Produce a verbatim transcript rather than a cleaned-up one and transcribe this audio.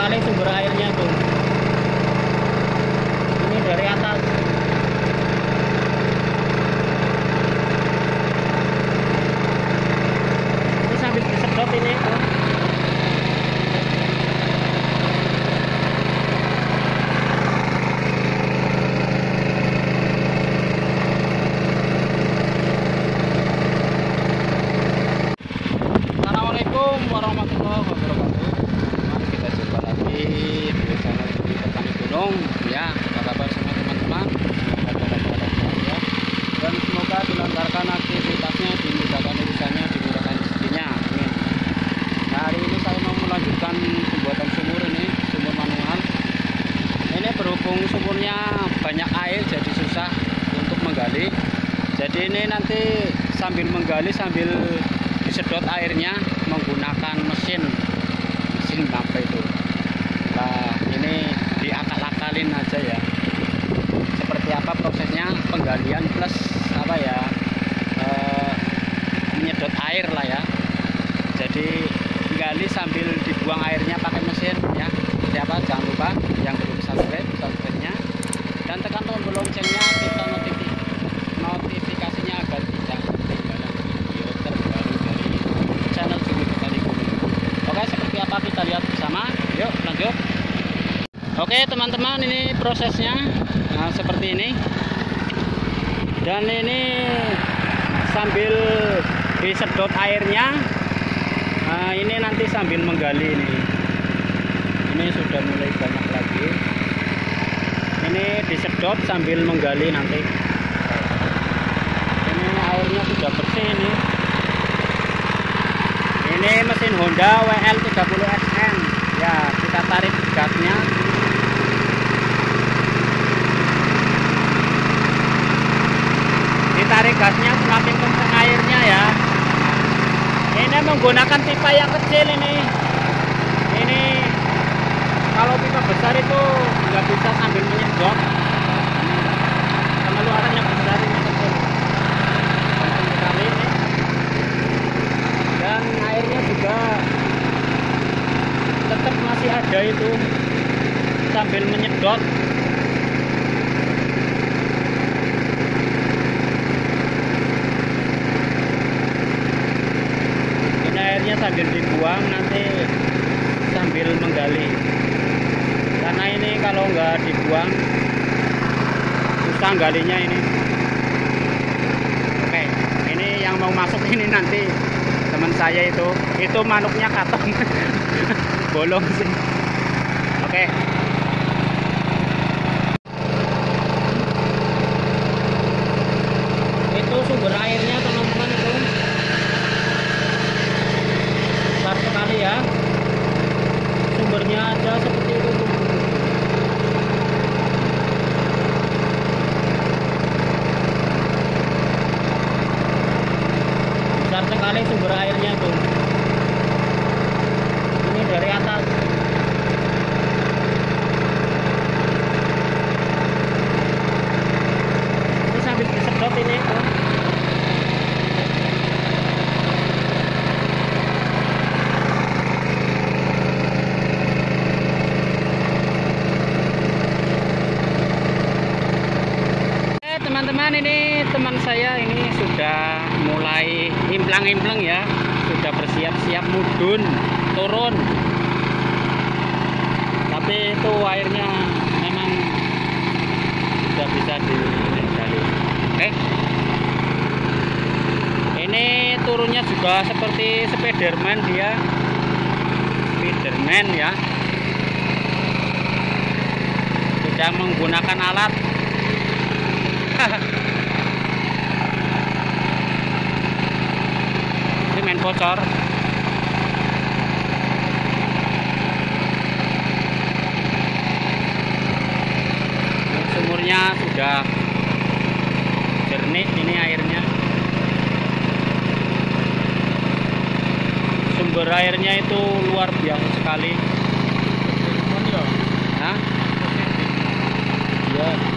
sekali sumber airnya tuh. Ini dari atas. Ini sambil disedot ini tuh. Assalamualaikum warahmatullahi wabarakatuh. Mari kita coba lagi di channel Budi Petani Gunung. Ya, apa kabar semua teman-teman? Ya. Dan semoga dilancarkan aktivitasnya, dimudahkan urusannya, dimudahkan rezekinya. Amin. Nah, hari ini saya mau melanjutkan pembuatan sumur ini, sumur manual. Ini berhubung sumurnya banyak air, jadi susah untuk menggali. Jadi ini nanti sambil menggali sambil disedot airnya menggunakan mesin mesin apa itu. Nah, ini diakal-akalin aja ya, seperti apa prosesnya penggalian plus apa ya, e, menyedot air lah ya. Jadi gali sambil dibuang airnya pakai mesin ya. Siapa jangan lupa yang belum subscribe, subscribe-nya dan tekan tombol loncengnya, kita notifikasi notifikasinya agar tidak ketinggalan video terbaru dari channel Budi Petani Gunung. Oke, seperti apa kita lihat bersama. Yuk lanjut. Oke teman-teman, ini prosesnya nah, seperti ini. Dan ini sambil disedot airnya. Nah, ini nanti sambil menggali ini. Ini sudah mulai banyak lagi. Ini disedot sambil menggali nanti. Ini airnya sudah bersih ini. Ini mesin Honda W L tiga puluh S N. Ya, kita tarik gasnya. Ditarik gasnya semakin kencang airnya ya. Ini menggunakan pipa yang kecil ini. Ini kalau pipa besar itu nggak bisa sambil menyedot. Pengeluarannya besar, ini kecil. Penting sekali ini. Dan airnya juga tetap masih ada itu sambil menyedot. Ini airnya sambil dibuang nanti sambil menggali. Karena ini kalau nggak dibuang susah galinya ini. Oke, ini yang mau masuk ini nanti teman saya itu itu manuknya katong bolong sih. Oke, itu sumber airnya teman-teman, itu besar sekali ya sumbernya, ada seperti itu. Besar sekali sumber airnya tuh. Ini dari atas. Ini sambil disedot ini tuh. Eh teman-teman, ini teman saya ini sudah mulai implang-implang ya, sudah bersiap-siap mudun turun. Tapi itu airnya memang sudah bisa digali. Oke, ini turunnya juga seperti Spiderman, dia Spiderman ya, sudah menggunakan alat. Ini main bocor. Sumurnya sudah jernih ini airnya. Sumber airnya itu luar biasa sekali. Hah? Ya.